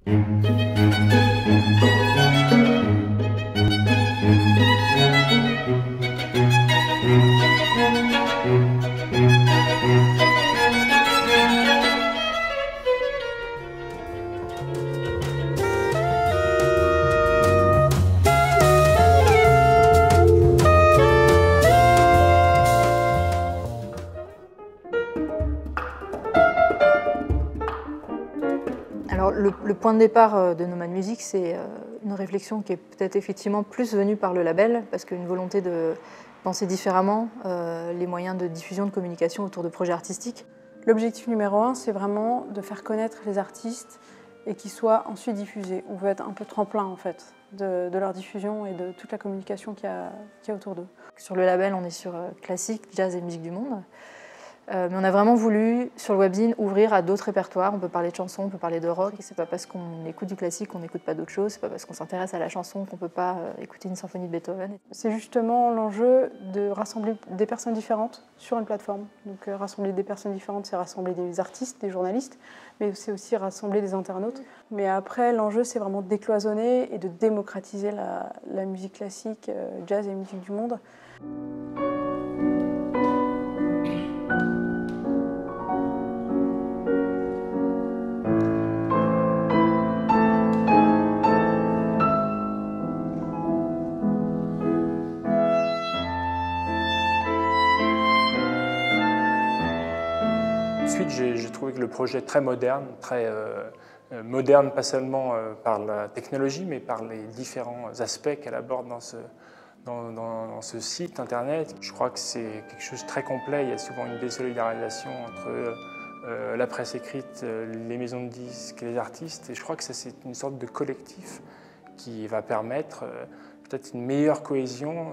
Alors, le point de départ de Nomad Music, c'est une réflexion qui est peut-être effectivement plus venue par le label, parce qu'une volonté de penser différemment les moyens de diffusion, de communication autour de projets artistiques. L'objectif numéro 1, c'est vraiment de faire connaître les artistes et qu'ils soient ensuite diffusés. On veut être un peu tremplin en fait de leur diffusion et de toute la communication qu'il y a autour d'eux. Sur le label, on est sur classique, jazz et musique du monde. Mais on a vraiment voulu, sur le webzine, ouvrir à d'autres répertoires. On peut parler de chansons, on peut parler de rock. Et c'est pas parce qu'on écoute du classique qu'on n'écoute pas d'autres choses. C'est pas parce qu'on s'intéresse à la chanson qu'on peut pas écouter une symphonie de Beethoven. C'est justement l'enjeu de rassembler des personnes différentes sur une plateforme. Donc rassembler des personnes différentes, c'est rassembler des artistes, des journalistes, mais c'est aussi rassembler des internautes. Mais après, l'enjeu, c'est vraiment de décloisonner et de démocratiser la musique classique, jazz et musique du monde. Ensuite, j'ai trouvé que le projet est très moderne, moderne pas seulement par la technologie, mais par les différents aspects qu'elle aborde dans ce site internet. Je crois que c'est quelque chose de très complet. Il y a souvent une désolidarisation entre la presse écrite, les maisons de disques et les artistes. Et je crois que c'est une sorte de collectif qui va permettre peut-être une meilleure cohésion.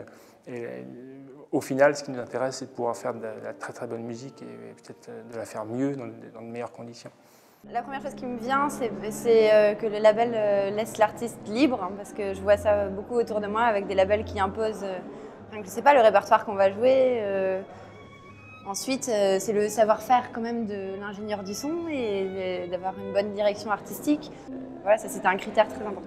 Au final, ce qui nous intéresse, c'est de pouvoir faire de la très très bonne musique et peut-être de la faire mieux dans de meilleures conditions. La première chose qui me vient, c'est que le label laisse l'artiste libre, hein, parce que je vois ça beaucoup autour de moi avec des labels qui imposent, je ne sais pas, le répertoire qu'on va jouer. Ensuite, c'est le savoir-faire quand même de l'ingénieur du son et d'avoir une bonne direction artistique. Voilà, ça c'était un critère très important.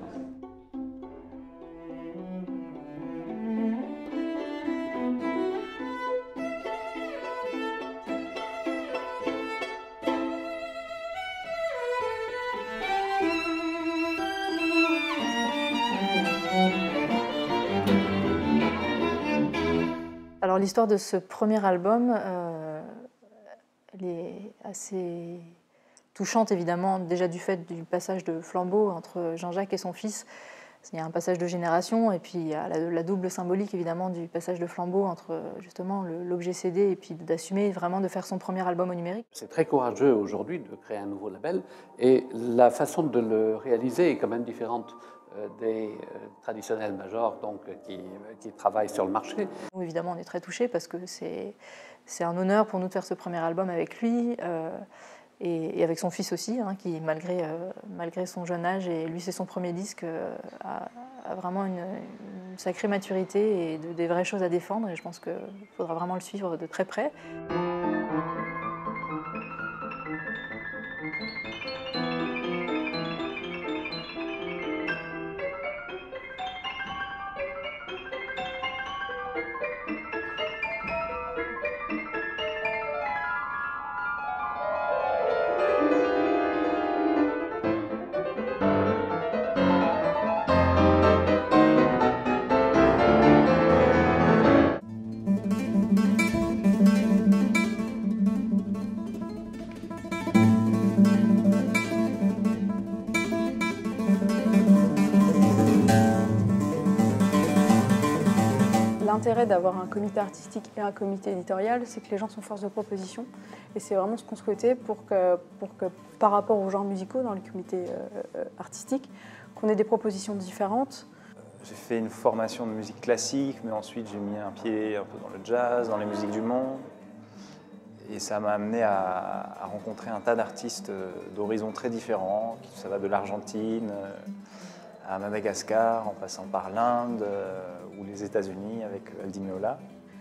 Alors l'histoire de ce premier album, elle est assez touchante évidemment, déjà du fait du passage de flambeau entre Jean-Jacques et son fils. Il y a un passage de génération et puis il y a la double symbolique évidemment du passage de flambeau entre justement l'objet CD et puis d'assumer vraiment de faire son premier album au numérique. C'est très courageux aujourd'hui de créer un nouveau label et la façon de le réaliser est quand même différente des traditionnels majors donc, qui travaillent sur le marché. Nous, évidemment, on est très touchés parce que c'est un honneur pour nous de faire ce premier album avec lui et avec son fils aussi, hein, qui malgré son jeune âge, et lui c'est son premier disque, a vraiment une sacrée maturité et des vraies choses à défendre et je pense qu'il faudra vraiment le suivre de très près. L'intérêt d'avoir un comité artistique et un comité éditorial, c'est que les gens sont force de proposition. Et c'est vraiment ce qu'on souhaitait pour que par rapport aux genres musicaux dans le comité artistique, qu'on ait des propositions différentes. J'ai fait une formation de musique classique, mais ensuite j'ai mis un pied un peu dans le jazz, dans les musiques du monde. Et ça m'a amené à rencontrer un tas d'artistes d'horizons très différents. Ça va de l'Argentine à Madagascar, en passant par l'Inde ou les États-Unis avec Aldi Meola.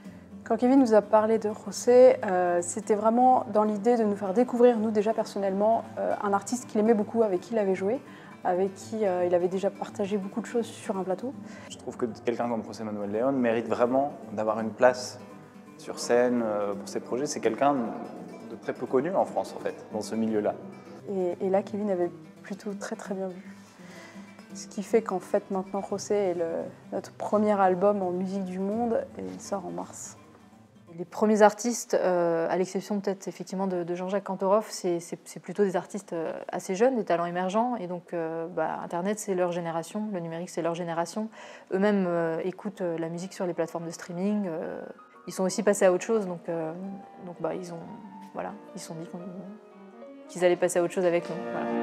Quand Kevin nous a parlé de José, c'était vraiment dans l'idée de nous faire découvrir, nous déjà personnellement, un artiste qu'il aimait beaucoup, avec qui il avait joué, avec qui il avait déjà partagé beaucoup de choses sur un plateau. Je trouve que quelqu'un comme José Manuel León mérite vraiment d'avoir une place sur scène pour ses projets. C'est quelqu'un de très peu connu en France, en fait, dans ce milieu-là. Et là, Kevin avait plutôt très très bien vu. Ce qui fait qu'en fait, maintenant, José est notre premier album en musique du monde et il sort en mars. Les premiers artistes, à l'exception peut-être effectivement de Jean-Jacques Cantorov, c'est plutôt des artistes assez jeunes, des talents émergents. Et donc Internet, c'est leur génération, le numérique, c'est leur génération. Eux-mêmes écoutent la musique sur les plateformes de streaming. Ils sont aussi passés à autre chose, donc ils se sont dit qu'ils allaient passer à autre chose avec nous. Voilà.